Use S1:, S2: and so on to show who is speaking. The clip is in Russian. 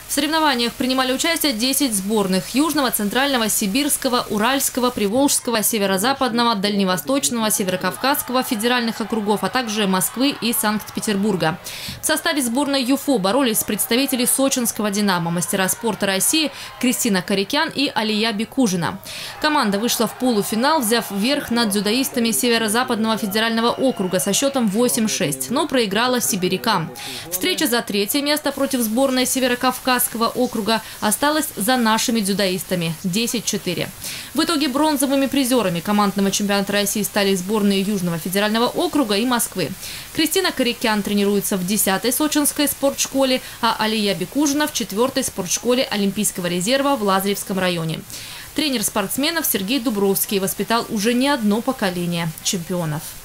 S1: В соревнованиях принимали участие 10 сборных – Южного, Центрального, Сибирского, Уральского, Приволжского, Северо-Западного, Дальневосточного, Северокавказского федеральных округов, а также Москвы и Санкт-Петербурга. В составе сборной ЮФО боролись представители сочинского «Динамо», мастера спорта России Кристина Корикян и Алия Бекужина. Команда вышла в полуфинал, взяв верх над дзюдоистами Северо-Западного федерального округа со счетом 8-6, но проиграла сибирякам. Встреча за третье место против сборной Северокавказского округа осталась за нашими дзюдоистами – 10-4. В итоге бронзовыми призерами командного чемпионата России стали сборные Южного федерального округа и Москвы. Кристина Корикян тренируется в 10-й сочинской спортшколе, а Алия Бекужина в 4-й спортшколе Олимпийского резерва в Лазаревском районе. Тренер спортсменов Сергей Дубровский воспитал уже не одно поколение чемпионов.